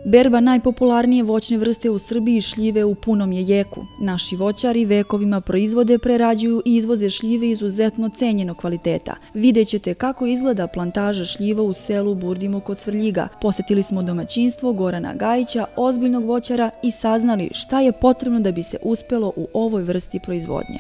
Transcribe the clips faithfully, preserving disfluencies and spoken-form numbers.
Berba najpopularnije voćne vrste u Srbiji šljive u punom je jeku. Naši voćari vekovima proizvode, prerađuju i izvoze šljive izuzetno cenjenog kvaliteta. Vidjet ćete kako izgleda plantaža šljiva u selu Burdimo kod Svrljiga. Posetili smo domaćinstvo Gorana Gajića, ozbiljnog voćara, i saznali šta je potrebno da bi se uspelo u ovoj vrsti proizvodnje.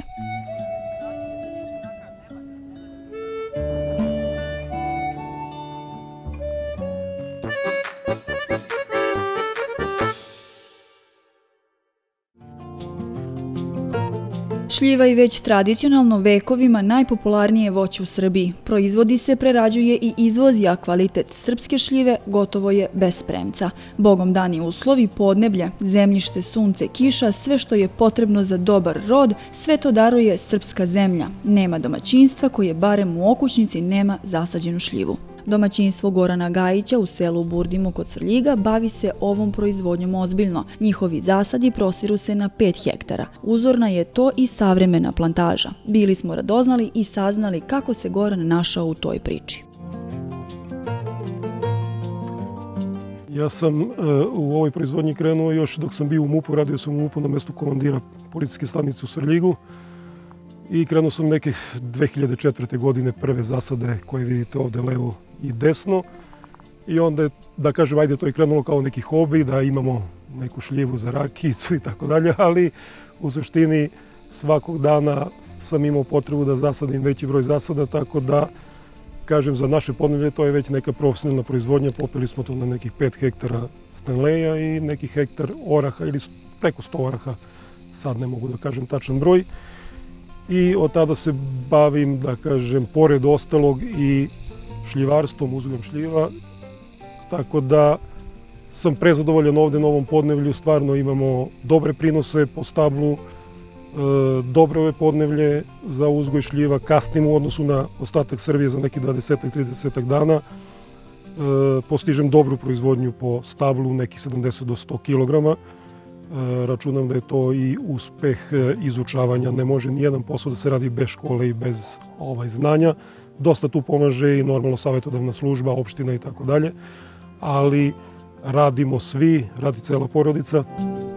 Šljiva je već tradicionalno vekovima najpopularnije voće u Srbiji. Proizvodi se, prerađuje i izvozi, a kvalitet srpske šljive gotovo je bez premca. Bogom dani uslovi, podneblje, zemljište, sunce, kiša, sve što je potrebno za dobar rod, sve to daruje srpska zemlja. Nema domaćinstva koje barem u okućnici nema zasađenu šljivu. Domaćinstvo Gorana Gajića u selu Burdimo kod Svrljiga bavi se ovom proizvodnjom ozbiljno. Njihovi zasadi prostiru se na pet hektara. Uzorna je to i savremena plantaža. Bili smo radoznali i saznali kako se Goran našao u toj priči. Ja sam uh, u ovoj proizvodnji krenuo još dok sam bio u MUP-u, radio sam u MUP-u na mestu komandira policijske stanice u Svrljigu. I krenuo sam neke dve hiljade četvrte. godine prve zasade koje vidite ovde levo i desno. I onda, da kažem, ajde, to je krenulo kao neki hobi, da imamo neku šljivu za rakijicu i tako dalje, ali u suštini svakog dana sam imao potrebu da zasadim veći broj zasada, tako da, kažem, za naše podneblje to je već neka profesionalna proizvodnja. Popeli smo to na nekih pet hektara stanleja i nekih hektar oraha ili preko sto oraha, sad ne mogu da kažem tačan broj. I od tada se bavim, da kažem, pored ostalog i šljivarstvom, uzgojom šljiva, tako da sam prezadovoljan ovde na ovom podneblju. Stvarno imamo dobre prinose po stablu, e, dobre ove podneblje za uzgoj šljiva, kasnimo u odnosu na ostatak Srbije za neki dvadeset do trideset dana. E, postižem dobru proizvodnju po stablu, neki sedamdeset do sto kilograma. Računam da je to i uspeh izučavanja. Ne može nijedan posao da se radi bez škole i bez ovaj, znanja. Dosta tu pomaže i normalno savjetodavna služba, opština i tako dalje. Ali radimo svi, radi cela porodica.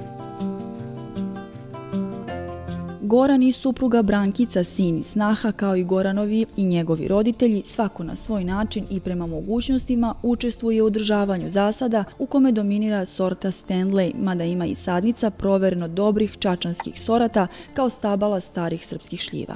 Goran i supruga Brankica, sin i snaha, kao i Goranovi i njegovi roditelji, svako na svoj način i prema mogućnostima učestvuje u održavanju zasada, u kome dominira sorta Stanley, mada ima i sadnica provereno dobrih čačanskih sorata kao stabala starih srpskih šljiva.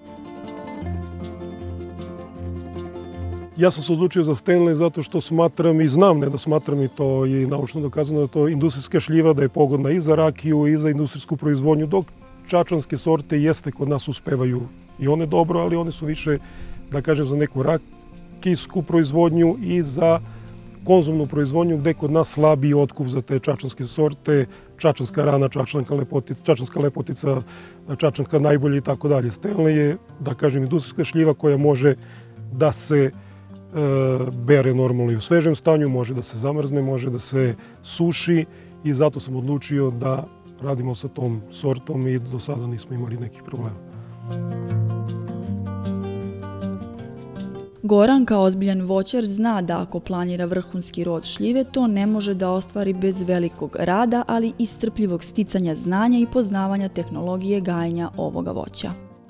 Ja sam se odlučio za Stanley zato što smatram i znam, ne da smatram, i to je naučno dokazano, da to industrijska šljiva, da je pogodna i za rakiju i za industrijsku proizvodnju, dok čačanske sorte jeste kod nas uspevaju i one dobro, ali one su više, da kažem, za neku rakijsku proizvodnju i za konzumnu proizvodnju, gde kod nas slabiji otkup za te čačanske sorte, čačanska rana, čačanska lepotica, čačanska lepotica, čačanska najbolje i tako dalje. Stanley je, da kažem, industrijska šljiva koja može da se e, bere normalno i u svežem stanju, može da se zamrzne, može da se suši, i zato sam odlučio da radimo sa tom sortom i do sada nismo imali nekih problema. Goran kao ozbiljan voćar zna da ako planira vrhunski rod šljive, to ne može da ostvari bez velikog rada, ali i strpljivog sticanja znanja i poznavanja tehnologije gajenja ovoga voća.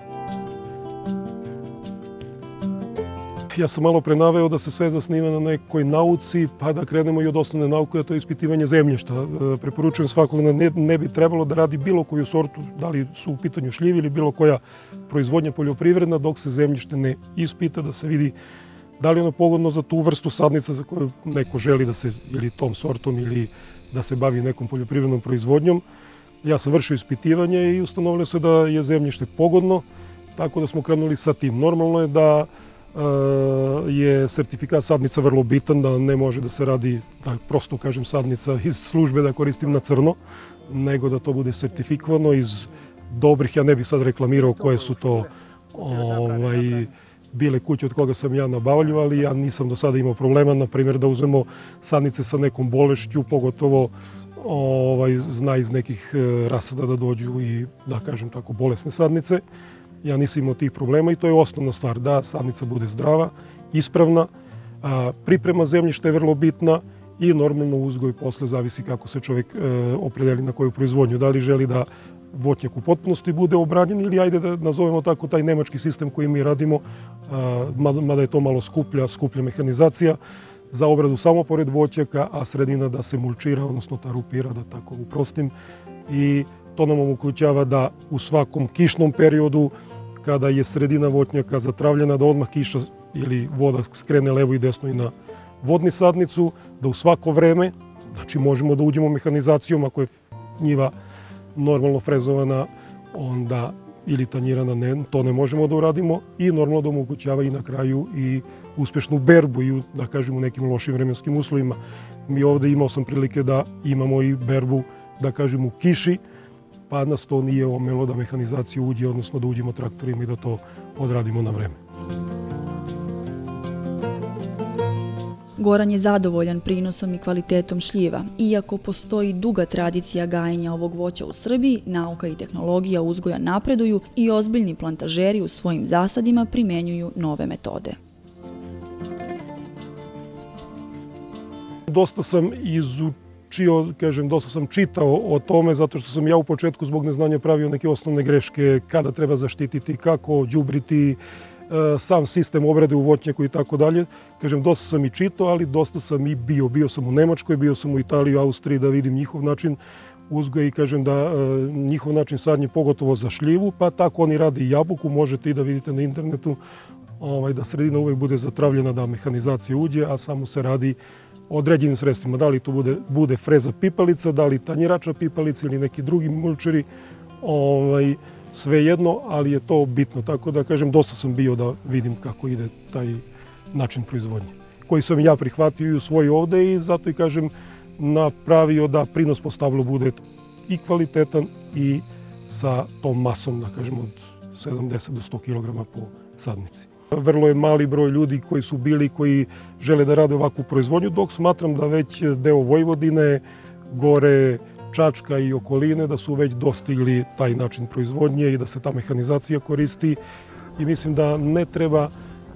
Ja sam malo pre naveo da se sve zasniva na nekoj nauci, pa da krenemo i od osnovne nauke, a to je ispitivanje zemljišta. Preporučujem svakog da ne, ne bi trebalo da radi bilo koju sortu, da li su u pitanju šljivi ili bilo koja proizvodnja poljoprivredna, dok se zemljište ne ispita, da se vidi da li je ono pogodno za tu vrstu sadnica za koju neko želi da se, ili tom sortom, ili da se bavi nekom poljoprivrednom proizvodnjom. Ja sam vršio ispitivanje i ustanovilo se da je zemljište pogodno, tako da smo krenuli sa tim. Normalno je da je sertifikat sadnica vrlo bitan, da ne može da se radi, da prosto kažem, sadnica iz službe da koristim na crno, nego da to bude sertifikovano iz dobrih, ja ne bih sad reklamirao koje su to ovaj, bile kuće od koga sam ja nabavljao, ali ja nisam do sada imao problema, na primjer, da uzmemo sadnice sa nekom bolešću, pogotovo ovaj, zna iz nekih rasada da dođu i, da kažem tako, bolesne sadnice. Ja nisam imao tih problema i to je osnovna stvar, da sadnica bude zdrava, ispravna. Priprema zemljišta je vrlo bitna i normalno uzgoj posle zavisi kako se čovjek opredeli na koju proizvodnju. Da li želi da voćnjak u potpunosti bude obranjen ili ajde da nazovemo tako taj nemački sistem koji mi radimo, mada je to malo skuplja, skuplja mehanizacija, za obradu samo pored voćnjaka, a sredina da se mulčira, odnosno tarupira, da tako uprostim. I to nam omogućava da u svakom kišnom periodu, kada je sredina voćnjaka zatravljena, da odmah kiša ili voda skrene levo i desno i na vodni sadnicu, da u svako vreme, znači možemo da uđemo mehanizacijom, ako je njiva normalno frezovana, onda ili tanjirana, ne, to ne možemo da uradimo i normalno da omogućava i na kraju i uspešnu berbu i, da kažem, u nekim lošim vremenskim uslovima. Mi ovde imao sam prilike da imamo i berbu, da kažem, u kiši, pa nas to nije omelo da mehanizacija uđe, odnosno da uđemo traktorima i da to odradimo na vreme. Goran je zadovoljan prinosom i kvalitetom šljiva. Iako postoji duga tradicija gajenja ovog voća u Srbiji, nauka i tehnologija uzgoja napreduju i ozbiljni plantažeri u svojim zasadima primenjuju nove metode. Dosta sam izučio, kažem, dosta sam čitao o tome, zato što sam ja u početku zbog neznanja pravio neke osnovne greške, kada treba zaštititi, kako đubriti, sam sistem obrade u voćnjaku i tako dalje. Kažem, dosta sam i čitao, ali dosta sam i bio. Bio sam u Nemačkoj, bio sam u Italiji, Austriji da vidim njihov način uzgoja i kažem da njihov način sadnje pogotovo za šljivu, pa tako oni rade i jabuku, možete i da vidite na internetu da sredina uvek bude zatravljena, da mehanizacija uđe, a samo se radi određenim sredstvima. Da li to bude freza pipalica, da li tanjirača pipalica ili neki drugi mulčeri, sve jedno, ali je to bitno. Tako da, kažem, dosta sam bio da vidim kako ide taj način proizvodnje, koji sam ja prihvatio i usvojio ovde i zato i, kažem, napravio da prinos po stablu bude i kvalitetan i sa tom masom, da kažem, od sedamdeset do sto kilograma po sadnici. Vrlo je mali broj ljudi koji su bili, koji žele da rade ovakvu proizvodnju, dok smatram da već deo Vojvodine, gore Čačka i okoline, da su već dostigli taj način proizvodnje i da se ta mehanizacija koristi. I mislim da ne treba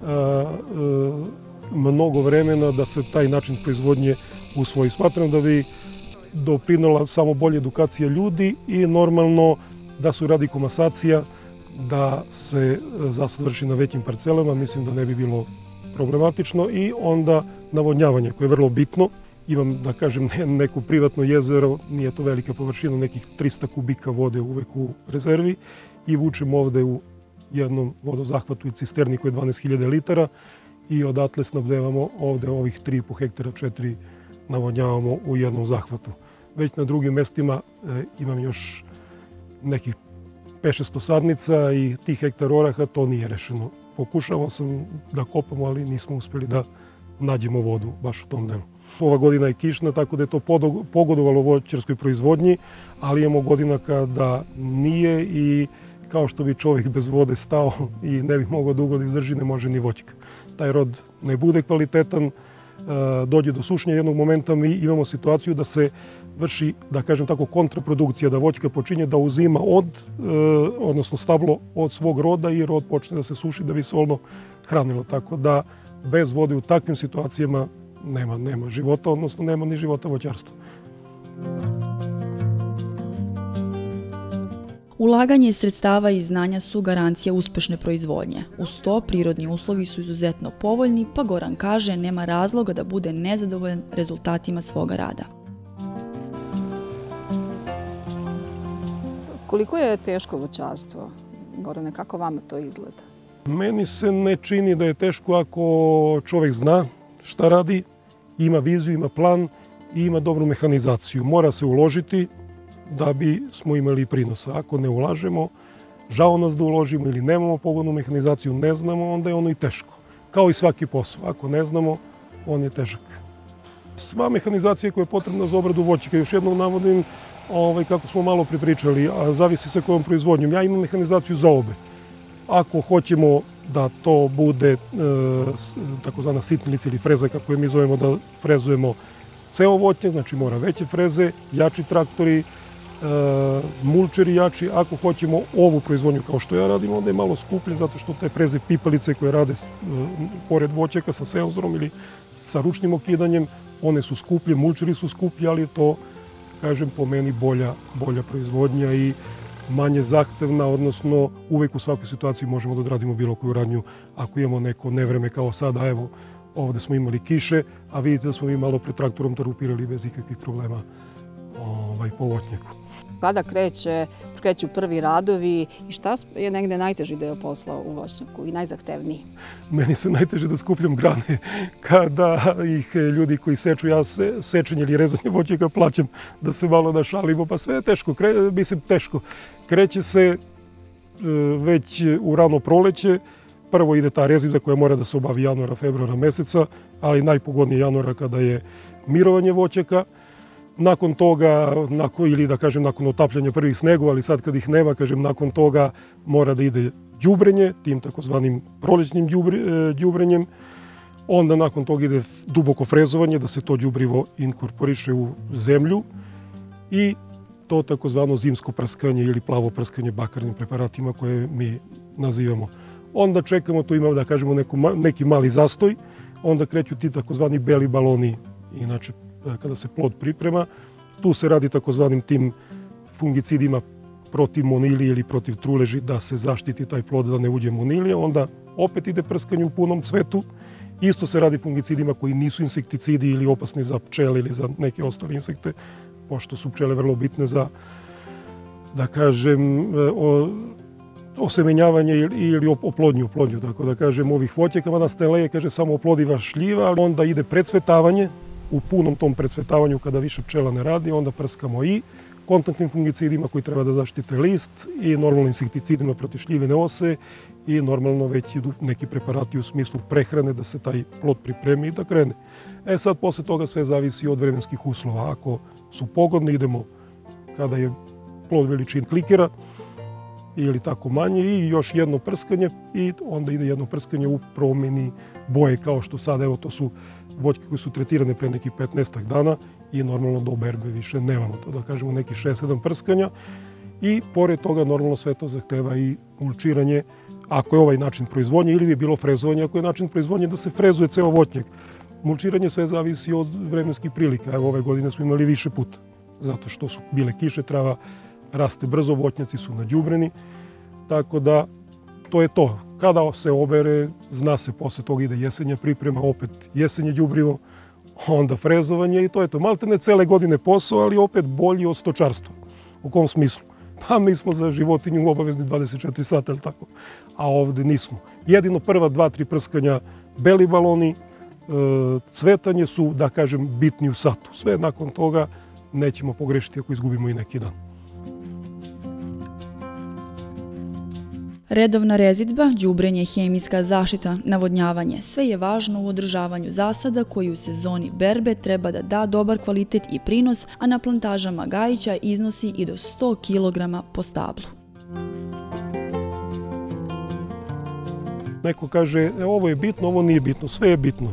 mnogo vremena da se taj način proizvodnje usvoji. Smatram da bi doprinela samo bolje edukacija ljudi i normalno da se uradi komasacija, da se zasad vrši na većim parcelama, mislim da ne bi bilo problematično, i onda navodnjavanje koje je vrlo bitno. Imam, da kažem, neko privatno jezero, nije to velika površina, nekih trista kubika vode uvek u rezervi i vučem ovde u jednom vodozahvatu i cisterni koji je dvanaest hiljada litara i odatle snabdevamo ovde ovih tri i po hektara, četiri navodnjavamo u jednom zahvatu. Već na drugim mestima imam još nekih pet šest sadnica i tih hektara oraha, to nije rešeno. Pokušavao sam da kopamo, ali nismo uspeli da nađemo vodu baš u tom delu. Ova godina je kišna, tako da je to pogodovalo voćarskoj proizvodnji, ali imamo godina kada nije i kao što bi čovjek bez vode stao i ne bi mogao dugo da izdrži, ne može ni voćka. Taj rod ne bude kvalitetan, dođe do sušnja jednog momenta, mi imamo situaciju da se vrši, da kažem tako, kontraprodukcija, da voćka počinje da uzima od, odnosno stablo od svog roda i rod počne da se suši da bi se ono hranilo. Tako da bez vode u takvim situacijama nema, nema života, odnosno nema ni života voćarstva. Ulaganje sredstava i znanja su garancija uspešne proizvodnje. Uz to, prirodni uslovi su izuzetno povoljni, pa Goran kaže nema razloga da bude nezadovoljan rezultatima svoga rada. Koliko je teško voćarstvo, Gorane, kako vama to izgleda? Meni se ne čini da je teško ako čovjek zna šta radi, ima viziju, ima plan i ima dobru mehanizaciju. Mora se uložiti da bi smo imali prinosa. Ako ne ulažemo, žao nas da uložimo ili nemamo pogodnu mehanizaciju, ne znamo, onda je ono i teško. Kao i svaki posao. Ako ne znamo, on je težak. Sva mehanizacija koja je potrebna za obradu voćaka, još jednom navodim, kako smo malo pripričali, a zavisi sa kojom proizvodnjom. Ja imam mehanizaciju za obe. Ako hoćemo da to bude takozvana sitnilica ili freza, kako je mi zovemo, da frezujemo ceo voćnjak, znači mora veće freze, jači traktori, mulčeri jači. Ako hoćemo ovu proizvodnju kao što ja radim, onda je malo skuplje zato što te freze pipalice koje rade pored voćaka sa senzorom ili sa ručnim okidanjem, one su skuplje, mulčeri su skuplji, ali je to, kažem, po meni bolja, bolja proizvodnja i manje zahtevna, odnosno uvek u svakoj situaciji možemo da odradimo bilo koju radnju ako imamo neko nevreme kao sada. Evo, ovde smo imali kiše, a vidite da smo mi malo pred traktorom tarupirali bez ikakvih problema ovaj, po voćnjaku. Kada kreće, kreću prvi radovi i šta je negde najteži deo posla u voćnjaku i najzahtevniji? Meni se najteže da skupljam grane. Kada ih ljudi koji seču, ja se, sečenje ili rezanje voćnjaka plaćam da se malo našalimo, pa sve je teško, kre, mislim teško. Kreće se već u rano proleće, prvo ide ta rezidba koja mora da se obavi januara, februara meseca, ali najpogodnije januara kada je mirovanje voćaka. Nakon toga, nakon, ili da kažem nakon otapljanja prvih snegova, ali sad kad ih nema, kažem nakon toga mora da ide đubrenje, tim takozvanim prolećnim đubrenjem. Onda nakon toga ide duboko frezovanje, da se to đubrivo inkorporiše u zemlju i to takozvano zimsko prskanje ili plavo prskanje bakarnim preparatima koje mi nazivamo. Onda čekamo, tu ima da kažemo neko, neki mali zastoj, onda kreću ti takozvani beli baloni, inače kada se plod priprema. Tu se radi takozvanim tim fungicidima protiv monilije ili protiv truleži da se zaštiti taj plod da ne uđe monilija. Onda opet ide prskanje u punom cvetu. Isto se radi fungicidima koji nisu insekticidi ili opasni za pčele ili za neke ostale insekte, pošto su pčele vrlo bitne za, da kažem, o, osemenjavanje ili oplodnju, oplodnju, tako da kažem, ovih voćaka. Mada steleje, kaže, samo oplodiva šljiva, ali onda ide precvetavanje. U punom tom precvetavanju, kada više pčela ne radi, onda prskamo i kontaktnim fungicidima koji treba da zaštite list i normalno insekticidima protiv šljivene ose i normalno već idu neki preparati u smislu prehrane da se taj plod pripremi i da krene. E sad, posle toga sve zavisi od vremenskih uslova. Ako su pogodni, idemo kada je plod veličine klikera ili tako manje i još jedno prskanje i onda ide jedno prskanje u promeni boje kao što sad, evo to su voćke koje su tretirane pre nekih petnaestak dana i normalno do berbe više nemamo to, da kažemo nekih šest sedam prskanja i pored toga normalno sve to zahteva i mulčiranje ako je ovaj način proizvodnje ili bi bilo frezovanje ako je način proizvodnje da se frezuje ceo voćnjak. Mulčiranje sve zavisi od vremenskih prilika, evo ove godine smo imali više puta zato što su bile kiše, trava raste brzo, voćnjaci su nađubreni, tako da to je to. Kada se obere, zna se, posle toga ide jesenja priprema, opet jesenje đubrivo, onda frezovanje i to je to. Malte ne cele godine posao, ali opet bolji od stočarstva. U kom smislu? Pa mi smo za životinju obavezni dvadeset četiri sata, ali tako, a ovde nismo. Jedino prva dva, tri prskanja, beli baloni, cvetanje su, da kažem, bitni u satu. Sve nakon toga nećemo pogrešiti ako izgubimo i neki dan. Redovna rezidba, đubrenje, hemijska zaštita, navodnjavanje, sve je važno u održavanju zasada koji u sezoni berbe treba da da dobar kvalitet i prinos, a na plantažama Gajića iznosi i do sto kilograma po stablu. Neko kaže, ovo je bitno, ovo nije bitno, sve je bitno.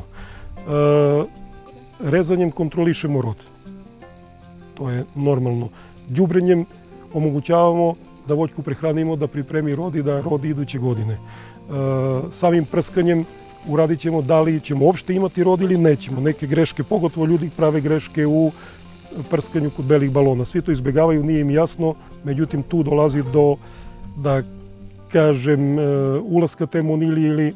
Rezanjem kontrolišemo rod. To je normalno. Đubrenjem omogućavamo da voćku prehranimo, da pripremi rod i da rodi iduće godine. Samim prskanjem uradit ćemo da li ćemo uopšte imati rod ili nećemo. Neke greške, pogotovo ljudi prave greške u prskanju kod belih balona. Svi to izbjegavaju, nije im jasno, međutim tu dolazi do, da kažem, ulaska te monilije ili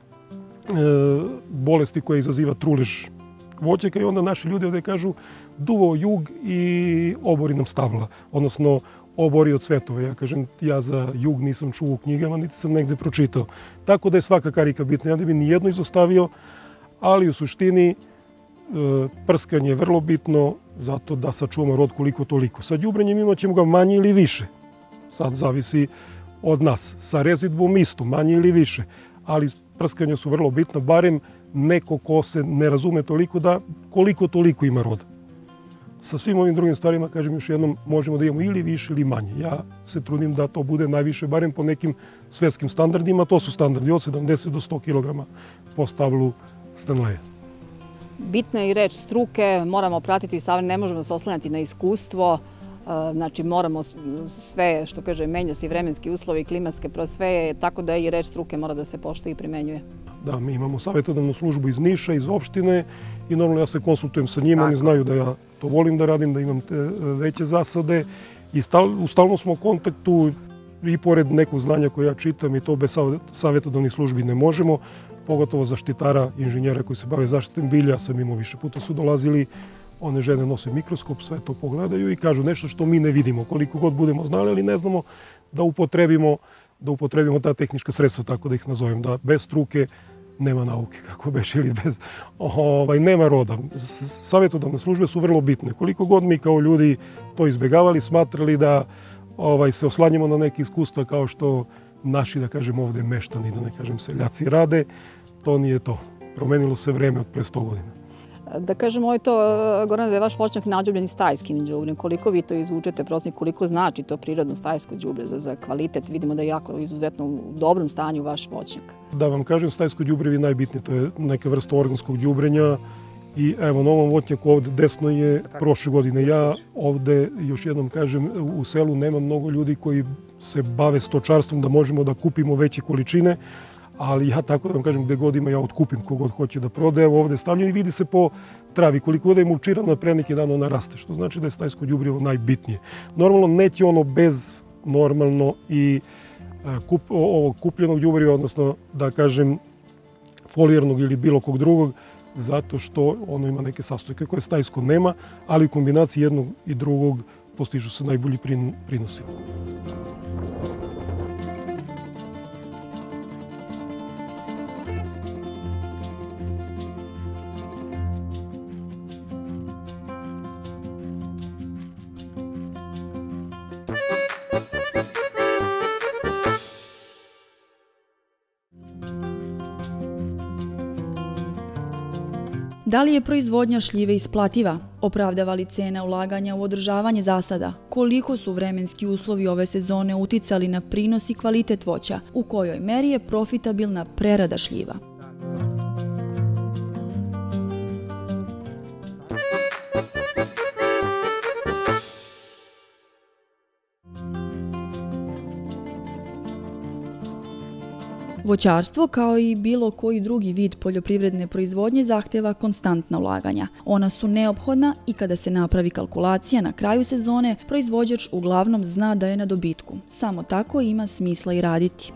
bolesti koja izaziva trulež voćaka i onda naši ljudi ovde kažu duvao jug i obori nam stabla, odnosno obori od cvetova. Ja kažem, ja za jug nisam čuo u knjigama, niti sam negde pročitao. Tako da je svaka karika bitna. Ja ne bi nijedno izostavio, ali u suštini prskanje je vrlo bitno zato da sačuvamo rod koliko toliko. Sa đubrenjem imat ćemo ga manje ili više. Sad zavisi od nas. Sa rezidbom isto, manje ili više. Ali prskanja su vrlo bitna, barem neko ko se ne razume toliko da koliko toliko ima roda. Sa svim ovim drugim stvarima, kažem još jednom, možemo da imamo ili više ili manje. Ja se trudim da to bude najviše, barem po nekim svetskim standardima. To su standardi od sedamdeset do sto kilograma po stablu Stanleya. Bitna je i reč struke, moramo pratiti, ne možemo se oslanjati na iskustvo. Znači moramo sve, što kaže, menja se i vremenski uslovi, klimatske, sve je tako da i reč struke mora da se poštuje i primenjuje. Da, mi imamo savjetodavnu službu iz Niša, iz opštine i normalno ja se konsultujem sa njima, oni znaju da ja to volim da radim, da imam te veće zasade i u stalnom smo kontaktu i pored nekog znanja koje ja čitam i to bez savjetodavnih službi ne možemo, pogotovo zaštitara, inženjera koji se bave zaštitom bilja, sam imao više puta su dolazili, one žene nose mikroskop, sve to pogledaju i kažu nešto što mi ne vidimo, koliko god budemo znali, ali ne znamo da upotrebimo da upotrebimo ta tehnička sredstva, tako da ih nazovem, da bez struke nema nauke, kako beš, ili bez, ovaj, nema roda. Savjetodavne službe su vrlo bitne. Koliko god mi kao ljudi to izbjegavali, smatrali da ovaj, se oslanjamo na neke iskustva kao što naši, da kažem ovdje, meštani, da ne kažem seljaci rade, to nije to. Promenilo se vreme od pre sto godina. Da kažem, ovo je to, Gorane, da je vaš voćnjak nađubljen i stajskim đubrem. Koliko vi to izvučete, prosnik, koliko znači to prirodno stajsko đubre za, za kvalitet? Vidimo da je jako izuzetno u dobrom stanju vaš voćnjak. Da vam kažem, stajsko đubre je najbitnije. To je neka vrsta organskog đubrenja. I evo, na ovom voćnjaku ovdje desno je prošle godine. Ja ovdje, još jednom kažem, u selu nema mnogo ljudi koji se bave stočarstvom da možemo da kupimo veće količine, ali ja tako da vam kažem, gde god ima ja otkupim kogod hoće da prodaje. Evo ovdje stavljam i vidi se po travi. Koliko god je mulčirano, pre neki dan ono raste, što znači da je stajsko đubrivo najbitnije. Normalno neće ono bez normalno i kup, ovog kupljenog đubriva, odnosno da kažem folijernog ili bilo kog drugog, zato što ono ima neke sastojke koje stajsko nema, ali u kombinaciji jednog i drugog postižu se najbolji prinosi. Da li je proizvodnja šljive isplativa? Opravdava li cena ulaganja u održavanje zasada? Koliko su vremenski uslovi ove sezone uticali na prinos i kvalitet voća? U kojoj meri je profitabilna prerada šljiva? Voćarstvo, kao i bilo koji drugi vid poljoprivredne proizvodnje, zahteva konstantna ulaganja. Ona su neophodna i kada se napravi kalkulacija na kraju sezone, proizvođač uglavnom zna da je na dobitku. Samo tako ima smisla i raditi.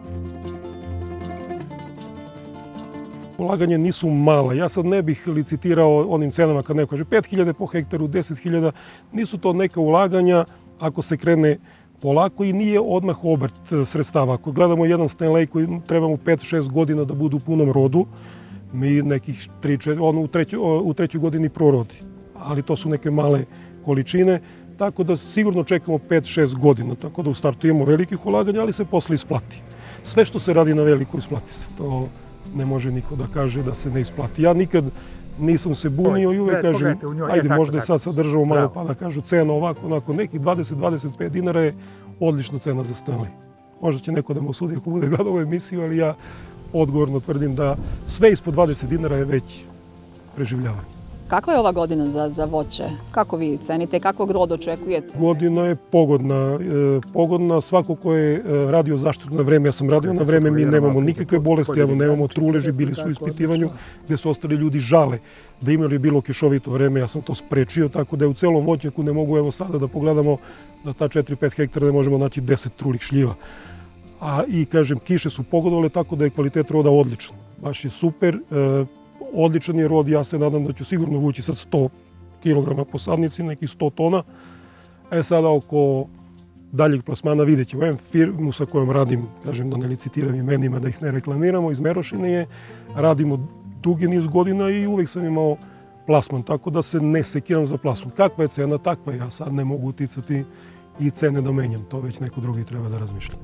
Ulaganje nisu mala. Ja sad ne bih licitirao onim cenama kad neko kaže pet hiljada po hektaru, deset hiljada. Nisu to neka ulaganja ako se krene polako i nije odmah obrt sredstava. Ako gledamo jedan Stanley koji trebamo pet šest godina da budu u punom rodu, mi nekih tri četiri, ono u, treću, u trećoj godini prorodi. Ali to su neke male količine, tako da sigurno čekamo pet šest godina. Tako da u startu imamo velikih ulaganja, ali se posle isplati. Sve što se radi na veliko isplati se. To ne može niko da kaže da se ne isplati. Ja nikad nisam se bunio i uvek kažem, ajde možda je sad sa državom malo pa da kažu cena ovako, onako, nekih dvadeset do dvadeset pet dinara je odlična cena za Stanley. Možda će neko da me osudi ako bude gledao ovu emisiju, ali ja odgovorno tvrdim da sve ispod dvadeset dinara je već preživljavanje. Kakva je ova godina za, za voće? Kako vi cenite? Kakvog roda očekujete? Godina je pogodna. E, pogodna svako ko je radio zaštitu na vreme. Ja sam radio na vreme, mi nemamo nikakve bolesti, evo nemamo truleži, bili su u ispitivanju gdje su ostali ljudi žale da imali bilo kišovito vreme. Ja sam to sprečio, tako da je u celom voćnjaku ne mogu evo sada da pogledamo na ta četiri pet hektara ne možemo naći deset trulih šljiva. A i kažem, kiše su pogodovale tako da je kvalitet roda odličan. Baš je super. E, Odličan je rod, ja se nadam da ću sigurno vući sad sto kilograma po sadnici, nekih sto tona. E sada oko daljeg plasmana vidjet ćemo. Evo firmu sa kojom radim, kažem da ne licitiram imenima, da ih ne reklamiramo, iz Merošine je, radimo dugi niz godina i uvijek sam imao plasman, tako da se ne sekiram za plasman. Kakva je cena, takva je, ja sad ne mogu uticati i cene da menjam, to već neko drugi treba da razmišlja.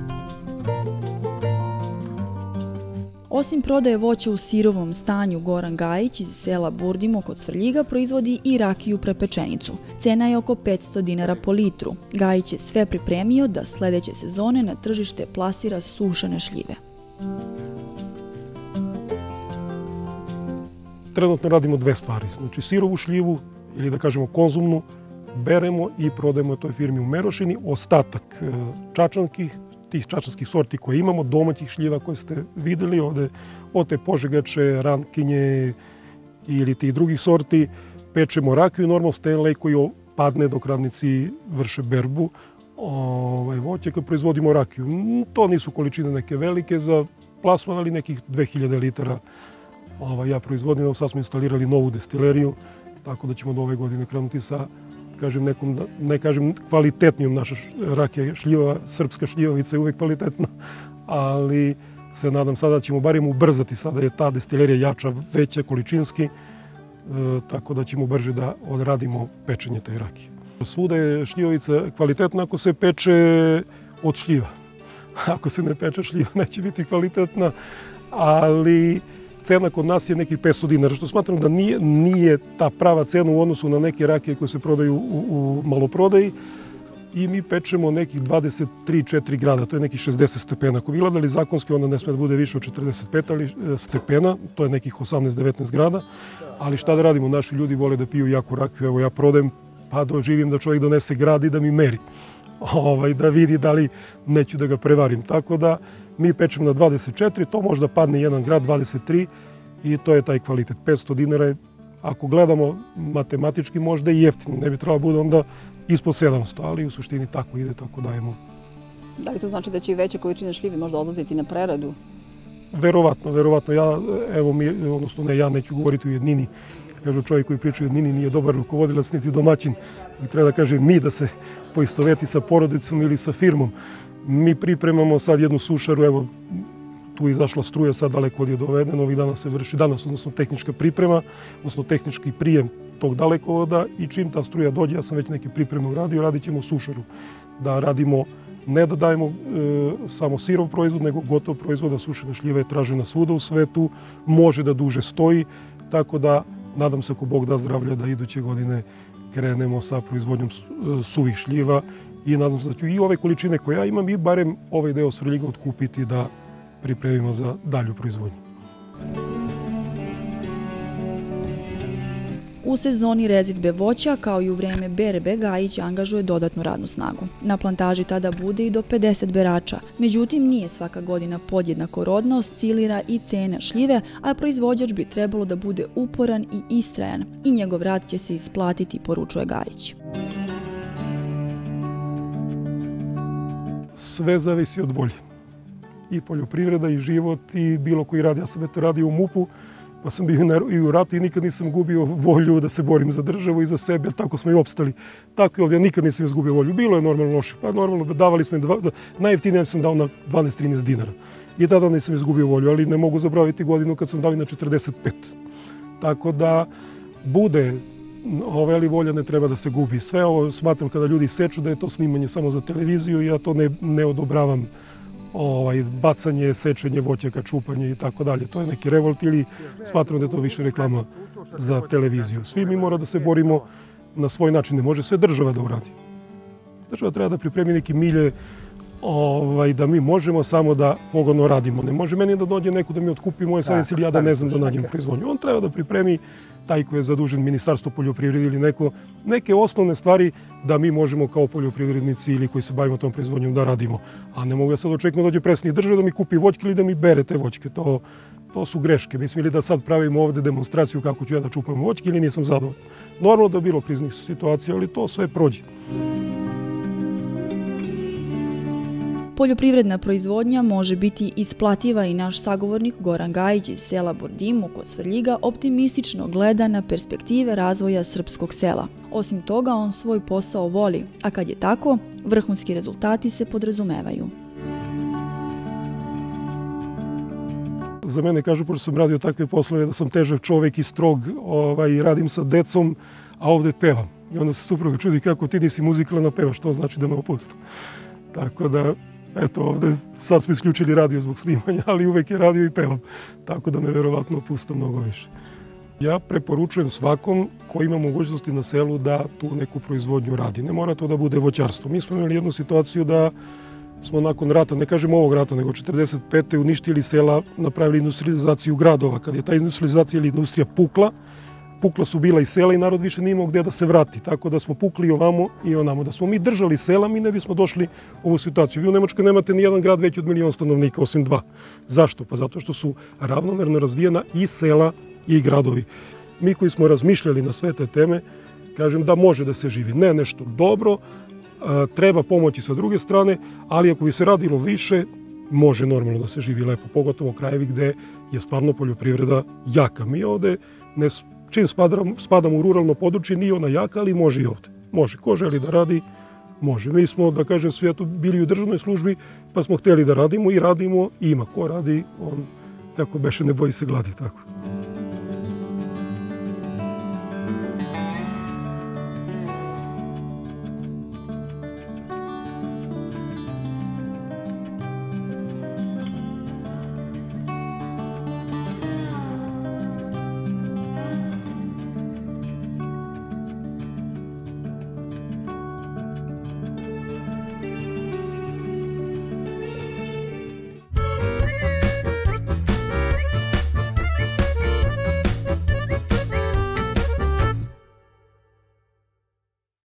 Osim prodaje voća u sirovom stanju, Goran Gajić iz sela Burdimo kod Svrljiga proizvodi i rakiju prepečenicu. Cena je oko petsto dinara po litru. Gajić je sve pripremio da sljedeće sezone na tržište plasira sušene šljive. Trenutno radimo dve stvari. Znači sirovu šljivu ili da kažemo konzumnu beremo i prodajemo toj firmi u Merošini. Ostatak čačanskih, tih čačanskih sorti koje imamo, domaćih šljiva koje ste videli ovde, od te požegače, rankinje ili tih drugih sorti, pečemo rakiju, normalno Stanley koji padne dok radnici vrše berbu ovaj, voće kad proizvodimo rakiju. To nisu količine neke velike za plasman, ali nekih dve hiljade litara ovaj, ja proizvodim. Sad smo instalirali novu destileriju, tako da ćemo do ove godine krenuti sa, kažem, nekom, ne kažem kvalitetnijom. Naša rakija, šljiva, srpska šljivavica je uvek kvalitetna, ali se nadam sada da ćemo barem ubrzati. Sada je ta destilerija jača, veća količinski, e, tako da ćemo brže da odradimo pečenje te rakije. Svuda je šljivavica kvalitetna ako se peče od šljiva. Ako se ne peče šljiva, neće biti kvalitetna, ali cena kod nas je nekih petsto dinara, što smatram da nije, nije ta prava cena u odnosu na neke rakije koje se prodaju u, u maloprodaji. I mi pečemo nekih dvadeset tri do četiri grada, to je nekih šezdeset stepena. Ako bi gledali zakonski, onda ne sme da bude više od četrdeset pet stepena, to je nekih osamnaest do devetnaest grada. Ali šta da radimo, naši ljudi vole da piju jaku rakiju, evo ja prodajem, pa doživim da čovjek donese grad i da mi meri, ovaj, da vidi da li neću da ga prevarim. Tako da mi pečemo na dvadeset četiri, to možda padne jedan grad, dvadeset tri, i to je taj kvalitet. petsto dinara je, ako gledamo matematički, možda i jeftino, ne bi trebalo bude onda ispod sedamsto, ali u suštini tako ide, tako dajemo. Da li to znači da će i veće količine šljive možda odlaziti na preradu? Verovatno, verovatno. Ja, evo mi, odnosno ne, ja neću govoriti u jednini. Kažu, čovjek koji priča u jednini nije dobar rukovodilac niti domaćin. I treba da kaže mi da se poistoveti sa porodicom ili sa firmom. Mi pripremamo sad jednu sušaru, evo tu je izašla struja, sad daleko od je dovedena, ovih dana se vrši danas, odnosno tehnička priprema, odnosno tehnički prijem tog dalekovoda, i čim ta struja dođe, ja sam već neke pripreme uradio, radit ćemo sušaru. Da radimo, ne da dajemo e, samo sirov proizvod, nego gotov proizvod, da sušena šljiva je tražena svuda u svetu, može da duže stoji, tako da nadam se, ako Bog da zdravlja, da iduće godine krenemo sa proizvodnjom suvih šljiva, i nadam se da ću i ove količine koje ja imam i barem ovaj deo Svrljiga otkupiti da pripremimo za dalju proizvodnju. U sezoni rezidbe voća, kao i u vreme berbe, Gajić angažuje dodatnu radnu snagu. Na plantaži tada bude i do pedeset berača. Međutim, nije svaka godina podjednako rodna, oscilira i cena šljive, a proizvođač bi trebalo da bude uporan i istrajan. I njegov rad će se isplatiti, poručuje Gajić. Sve zavisi od volje. I poljoprivreda, i život, i bilo koji rad. Ja sam eto radio u MUP-u, pa sam bio i u ratu i nikad nisam gubio volju da se borim za državu i za sebe, jer tako smo i opstali. Tako i ovdje, nikad nisam izgubio volju. Bilo je normalno loše, pa normalno davali smo, najjeftinije sam dao na dvanaest do trinaest dinara. I tada nisam izgubio volju, ali ne mogu zaboraviti godinu kad sam dao i na četrdeset pet. Tako da bude, ove li volja ne treba da se gubi. Sve ovo smatram kada ljudi seču da je to snimanje samo za televiziju, i ja to ne, ne odobravam. Ovaj, bacanje, sečenje voćaka, čupanje i tako dalje. To je neki revolt, ili smatram da je to više reklama za televiziju. Svi mi mora da se borimo na svoj način. Ne može sve država da uradi. Država treba da pripremi neki milje, ovaj, da mi možemo samo da pogodno radimo. Ne može meni da dođe neko da mi otkupi moje sadnice ili ja da ne znam da nađem proizvodnju. On treba da pripremi, taj koji je zadužen, Ministarstvo poljoprivrede ili neko, neke osnovne stvari da mi možemo kao poljoprivrednici ili koji se bavimo tom proizvodnjom da radimo. A ne mogu ja sad očekati da dođe predsjednik države da mi kupi voćke ili da mi bere te voćke. To, to su greške. Mislim, ili da sad pravimo ovde demonstraciju kako ću ja da čupam voćke ili nisam zadovoljan. Normalno da je bilo kriznih situacija, ali to sve prođe. Poljoprivredna proizvodnja može biti isplativa i naš sagovornik Goran Gajić iz sela Bordimu kod Svrljiga optimistično gleda na perspektive razvoja srpskog sela. Osim toga, on svoj posao voli, a kad je tako, vrhunski rezultati se podrazumevaju. Za mene kažu, pošto sam radio takve poslove, da sam težak čovek i strog, ovaj, radim sa decom, a ovde pevam. I onda se supruga čudi kako ti nisi muzikalan, a pevaš, to znači da me opusti. Tako da, eto, ovde sad smo isključili radio zbog snimanja, ali uvek je radio i pevam. Tako da me verovatno opusta mnogo više. Ja preporučujem svakom ko ima mogućnosti na selu da tu neku proizvodnju radi. Ne mora to da bude voćarstvo. Mi smo imali jednu situaciju da smo nakon rata, ne kažem ovog rata, nego četrdeset pete uništili sela, napravili industrializaciju gradova. Kad je ta industrializacija ili industrija pukla, pukla su bila i sela i narod više nije imao gde da se vrati, tako da smo pukli ovamo i onamo. Da smo mi držali sela, mi ne bismo došli u ovu situaciju. Vi u Nemačkoj nemate ni jedan grad veći od milion stanovnika, osim dva. Zašto? Pa zato što su ravnomerno razvijena i sela i gradovi. Mi koji smo razmišljali na sve te teme, kažem da može da se živi. Ne nešto dobro, treba pomoći sa druge strane, ali ako bi se radilo više, može normalno da se živi lepo, pogotovo krajevi gde je stvarno poljoprivreda jaka. Mi ovde, ne, čim spadamo, spadamo u ruralno područje, nije ona jaka, ali može i ovde. Može, ko želi da radi, može. Mi smo, da kažem, svijetu bili u državnoj službi, pa smo hteli da radimo i radimo, i ima ko radi, on, kako beše, ne boji se gladi, tako.